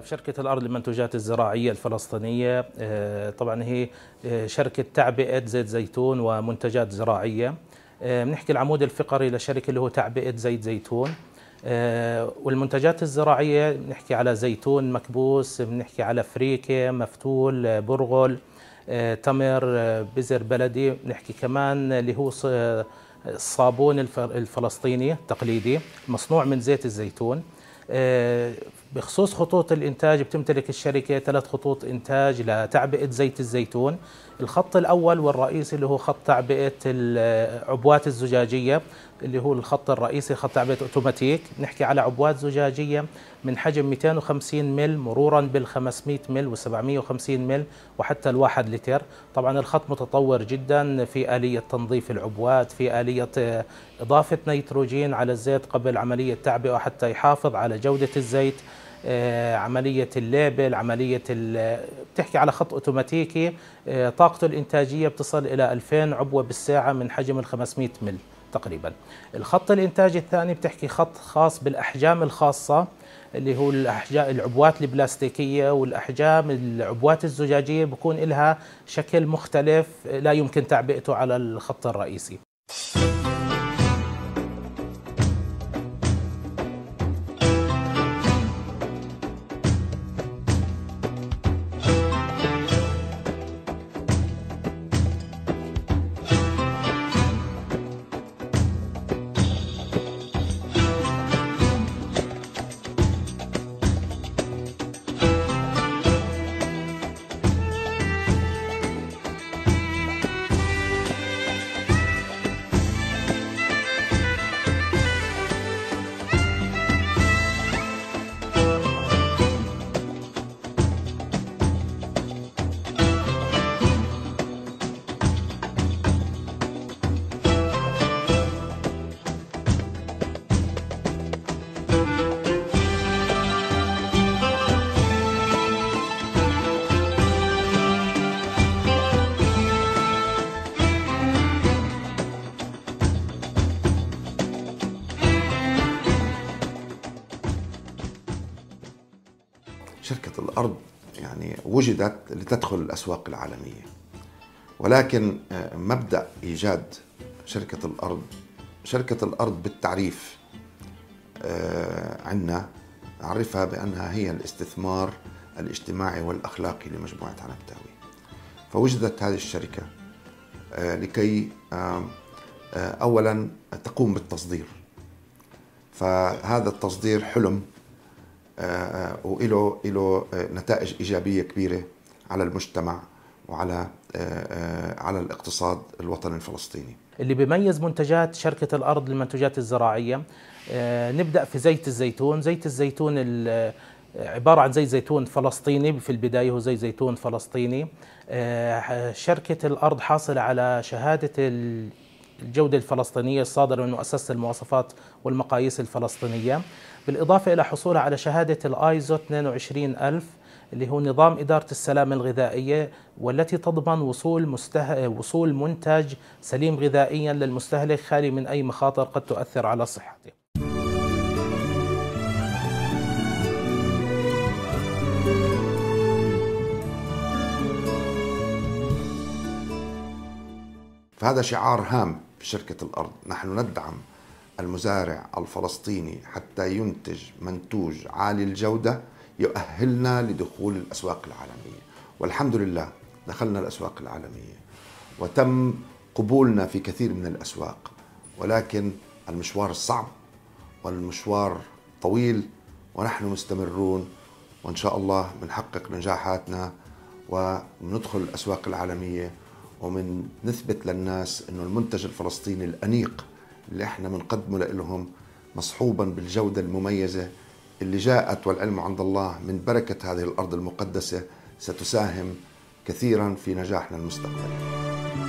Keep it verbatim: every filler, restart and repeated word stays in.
شركة الأرض للمنتوجات الزراعية الفلسطينية طبعا هي شركة تعبئة زيت زيتون ومنتجات زراعية. بنحكي العمود الفقري للشركة اللي هو تعبئة زيت زيتون، والمنتجات الزراعية بنحكي على زيتون مكبوس، بنحكي على فريكة، مفتول، برغل، تمر، بزر بلدي، بنحكي كمان اللي هو الصابون الفلسطيني التقليدي مصنوع من زيت الزيتون. بخصوص خطوط الإنتاج، بتمتلك الشركة ثلاث خطوط إنتاج لتعبئة زيت الزيتون. الخط الأول والرئيسي اللي هو خط تعبئة العبوات الزجاجية، اللي هو الخط الرئيسي خط تعبئة أوتوماتيك. نحكي على عبوات زجاجية من حجم مئتين وخمسين مل مرورا بال خمسمئة مل وسبعمئة وخمسين مل وحتى الواحد لتر. طبعا الخط متطور جدا في آلية تنظيف العبوات، في آلية إضافة نيتروجين على الزيت قبل عملية تعبئة حتى يحافظ على جودة الزيت، عملية الليبل، عملية بتحكي على خط أوتوماتيكي طاقته الإنتاجية بتصل إلى ألفين عبوة بالساعة من حجم ال خمسمئة مل تقريبا. الخط الإنتاج الثاني بتحكي خط خاص بالأحجام الخاصة، اللي هو الأحجام العبوات البلاستيكية والأحجام العبوات الزجاجية بكون لها شكل مختلف لا يمكن تعبئته على الخط الرئيسي. شركة الأرض يعني وجدت لتدخل الأسواق العالمية، ولكن مبدأ إيجاد شركة الأرض، شركة الأرض بالتعريف عندنا نعرفها بأنها هي الاستثمار الاجتماعي والأخلاقي لمجموعة عنبتاوي. فوجدت هذه الشركة لكي أولا تقوم بالتصدير، فهذا التصدير حلم وإله له نتائج إيجابية كبيرة على المجتمع وعلى على الاقتصاد الوطني الفلسطيني. اللي بيميز منتجات شركة الأرض للمنتجات الزراعية، نبدأ في زيت الزيتون. زيت الزيتون عبارة عن زيت زيتون فلسطيني، في البداية هو زيت زيتون فلسطيني. شركة الأرض حاصلة على شهادة الجودة الفلسطينية الصادرة من مؤسسة المواصفات والمقاييس الفلسطينية، بالإضافة إلى حصولها على شهادة الآيزو اثنين وعشرين ألف اللي هو نظام إدارة السلامة الغذائية، والتي تضمن وصول مسته... وصول منتج سليم غذائيا للمستهلك خالي من أي مخاطر قد تؤثر على صحته. فهذا شعار هام في شركة الأرض. نحن ندعم المزارع الفلسطيني حتى ينتج منتوج عالي الجودة يؤهلنا لدخول الأسواق العالمية، والحمد لله دخلنا الأسواق العالمية وتم قبولنا في كثير من الأسواق، ولكن المشوار صعب والمشوار طويل ونحن مستمرون، وإن شاء الله بنحقق نجاحاتنا وندخل الأسواق العالمية ومن نثبت للناس إنه المنتج الفلسطيني الأنيق اللي احنا بنقدمه لهم مصحوبا بالجودة المميزة اللي جاءت والعلم عند الله من بركة هذه الأرض المقدسة ستساهم كثيرا في نجاحنا المستقبلي.